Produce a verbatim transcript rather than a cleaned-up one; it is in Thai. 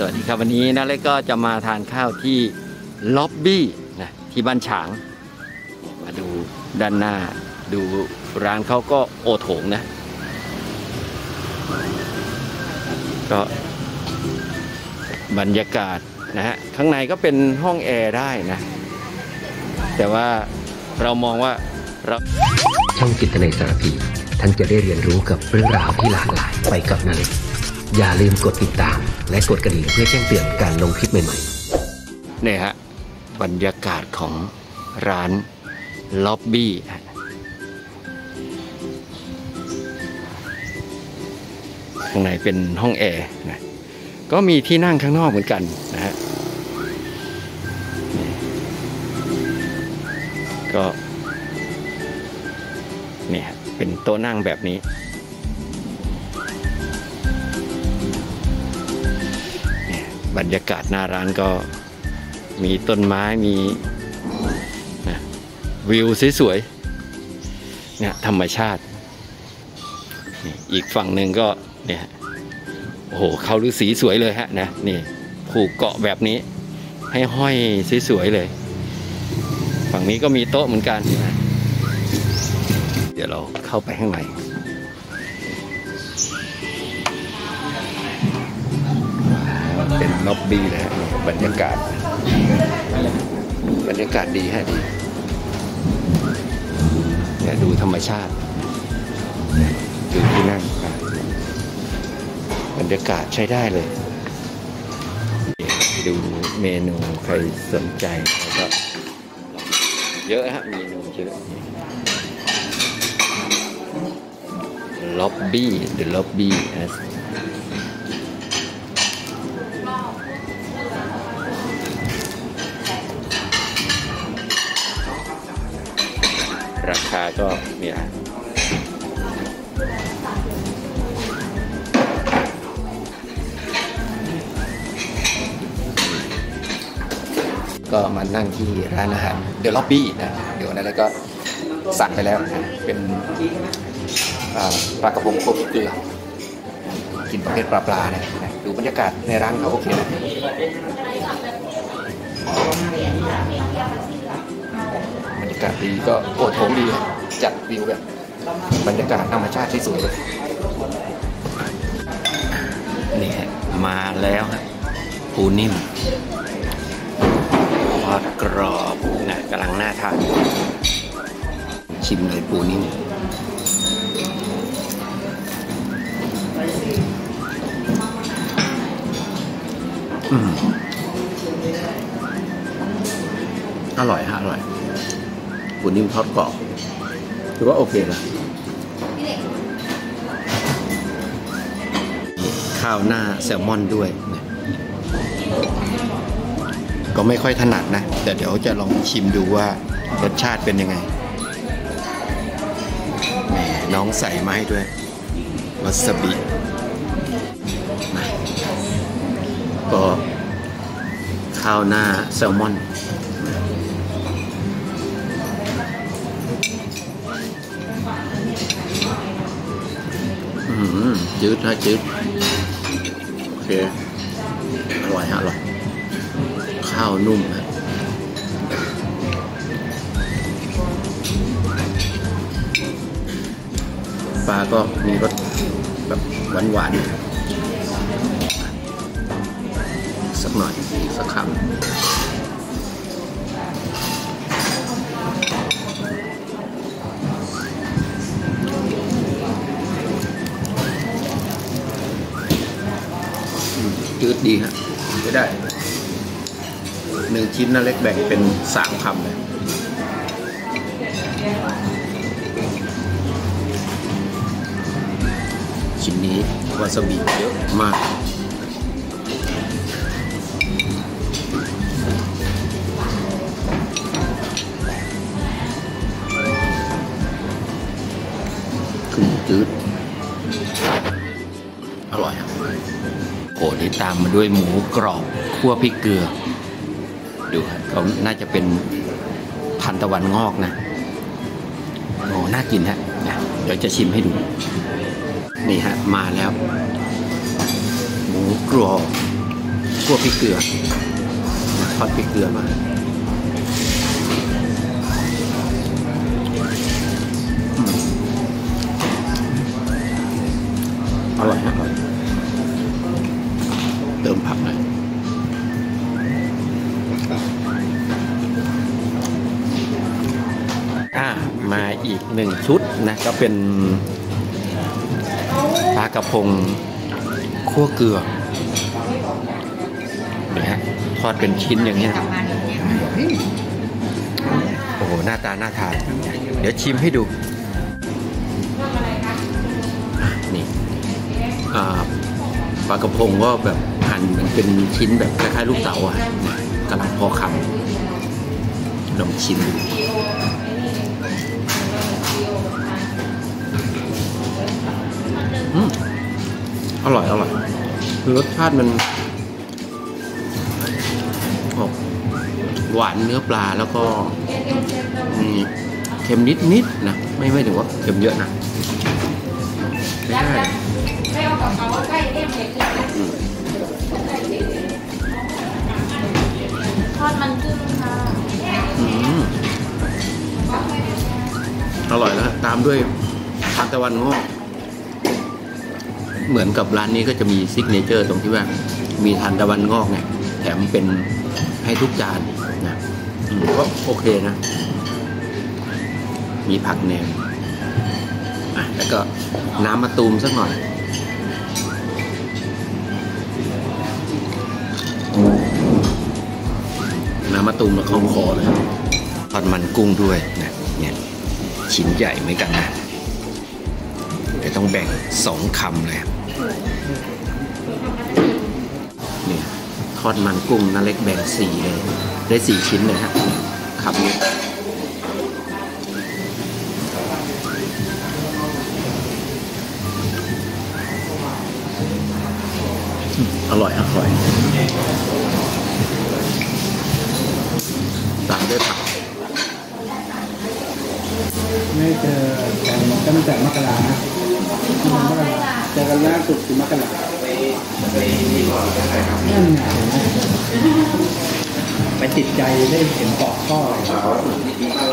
สวัสดีครับวันนี้นะเล็กก็จะมาทานข้าวที่ล็อบบี้นะที่บ้านฉางมาดูด้านหน้าดูร้านเขาก็โอโถงนะก็บรรยากาศนะฮะข้างในก็เป็นห้องแอร์ได้นะแต่ว่าเรามองว่าเราช่องจิตในสารพีท่านจะได้เรียนรู้กับเรื่องราวที่หลากหลายไปกับนาเล็กอย่าลืมกดติดตามและกดกระดิ่งเพื่อแจ้งเตือนการลงคลิปใหม่ๆเนี่ยฮะบรรยากาศของร้านล็อบบี้ข้างในเป็นห้องแอร์นะก็มีที่นั่งข้างนอกเหมือนกันนะฮะก็เนี่ยเป็นโต๊ะนั่งแบบนี้บรรยากาศหน้าร้านก็มีต้นไม้มีนะวิวสวยๆเนี่ยธรรมชาติอีกฝั่งหนึ่งก็เนี่ยโอ้โหเขาฤาษีสวยเลยฮะนะนี่ผูกเกาะแบบนี้ให้ห้อยสวยๆเลยฝั่งนี้ก็มีโต๊ะเหมือนกันนะเดี๋ยวเราเข้าไปข้างในเป็นล็อบบี้นะฮะบรรยากาศบรรยากาศดีฮะดีเนี่ยดูธรรมชาติดูที่นั่งบรรยากาศใช้ได้เลยดูเมนูใครสนใจก็เยอะฮะเมนูเยอะล็อบบี้เดอะล็อบบี้ราคาก็เนี่ยก็มานั่งที่ร้านอาหารเดอะล็อบบี้นะเดี๋ยวนั้นแล้วก็สั่งไปแล้วนะเป็นปลากระพงโคบิเกลือกินประเภทปลาปลาเนี่ยดูบรรยากาศในร้านเขาโอเคนะบรรยากาศดีก็โอโถงดีจัดวิวแบบบรรยากาศธรรมชาติที่สวยเลยนี่ฮะมาแล้วฮะปูนิ่มทอดกรอบนะกำลังน่าทานชิมเลยปูนิ่มอืมอร่อยฮะอร่อยปูนิ่มทอดกรอบถือว่าโอเคนะข้าวหน้าแซลมอนด้วยนะก็ไม่ค่อยถนัดนะแต่เดี๋ยวจะลองชิมดูว่ารสชาติเป็นยังไงแหมน้องใส่มาให้ด้วยวาซาบิก็ข้าวหน้าแซลมอนอืมจืดนะจืดโอเคอร่อยฮะอร่อยข้าวนุ่มฮะปลาก็มีรสแบบหวานๆสักหน่อยสักคำจืดดีฮะไม่ได้หนึ่งชิ้นนะเล็กแบ่งเป็นสามคำเลยชิ้นนี้วาซาบิเยอะมากคือจืดอร่อยครับโอ้ที่ตามมาด้วยหมูกรอบคั่วพริกเกลือดูก็น่าจะเป็นพันตะวันงอกนะโอ้น่ากินฮะเดี๋ยวจะชิมให้ดูนี่ฮะมาแล้วหมูกรอบคั่วพริกเกลือทอดพริกเกลือมาอร่อยนะอร่อยเติมผักหน่อยอ่ามาอีกหนึ่งชุดนะก็เป็นปลากระพงคั่วเกลือนี่ฮะทอดเป็นชิ้นอย่างนี้นะโอ้โหหน้าตาน่าทานเดี๋ยวชิมให้ดูนี่อ่าปลากระพงก็แบบหั่นมันเป็นชิ้นแบบคล้ายๆลูกเต๋าอ่ะกำลังพอคำลองชิมดูอืมอร่อยอร่อยรสชาติมันหวานเนื้อปลาแล้วก็เค็มนิดนิดนะไม่ไม่ถึงว่าเค็มเยอะนะไม่ได้ทอดมันกุ้งค่ะอร่อยแล้วตามด้วยทานตะวันงอกเหมือนกับร้านนี้ก็จะมีซิกเนเจอร์ตรงที่ว่ามีทานตะวันงอกเนี่ยแถมเป็นให้ทุกจานนะก็โอเคนะมีผักแหนมอ่ะแล้วก็น้ำมะตูมสักหน่อยน้ำมะตูมมาคล้องคอเลยทอดมันกุ้งด้วยนะเนี่ยชิ้นใหญ่เหมือนกันนะแต่ต้องแบ่งสองคำเลยเนี่ยทอดมันกุ้งน้าเล็กแบ่งสี่เลยได้สี่ชิ้นเลยฮะครับอร่อยอร่อยตามด้วยผักไม่เจอแต่ตั้งแต่มกรานะมกราเจอกันล่าสุดคือมกรานั่นไงไปติดใจได้เห็นเกาะข้ออะไร